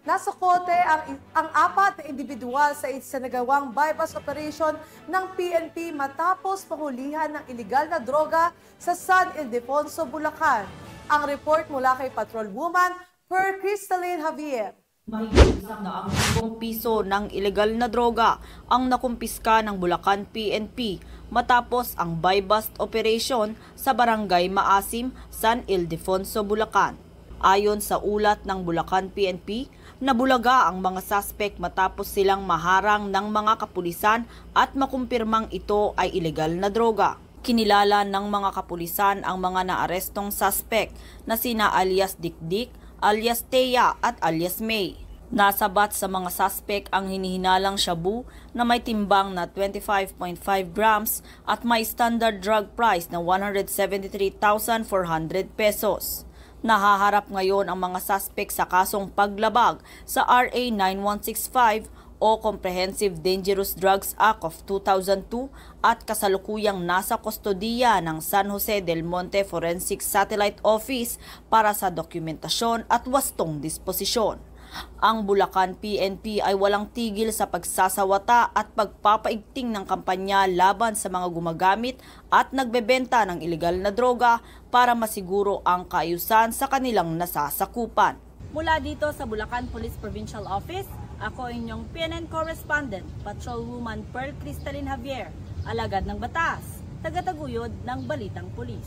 Nasa kote ang apat na individual sa isinagawang bypass operation ng PNP matapos pahulihan ng iligal na droga sa San Ildefonso, Bulacan. Ang report mula kay Patrolwoman Per Cristalline Javier. Mahigit 100,000 piso ng ilegal na droga ang nakumpiska ng Bulacan PNP matapos ang buy-bust operation sa Barangay Maasim, San Ildefonso, Bulacan. Ayon sa ulat ng Bulacan PNP, nabulaga ang mga suspect matapos silang maharang ng mga kapulisan at makumpirmang ito ay ilegal na droga. Kinilala ng mga kapulisan ang mga naarestong suspect na sina alias Dikdik, alias Teya at alias May. Nasabat sa mga suspect ang hinihinalang shabu na may timbang na 25.5 grams at may standard drug price na 173,400 pesos. Nahaharap ngayon ang mga suspect sa kasong paglabag sa RA 9165 o Comprehensive Dangerous Drugs Act of 2002 at kasalukuyang nasa kustodiya ng San Jose del Monte Forensic Satellite Office para sa dokumentasyon at wastong disposisyon. Ang Bulacan PNP ay walang tigil sa pagsasawata at pagpapaigting ng kampanya laban sa mga gumagamit at nagbebenta ng ilegal na droga para masiguro ang kaayusan sa kanilang nasasakupan. Mula dito sa Bulacan Police Provincial Office, ako inyong PNN Correspondent, Patrolwoman Per Cristalline Javier, alagad ng batas, tagataguyod ng Balitang Pulis.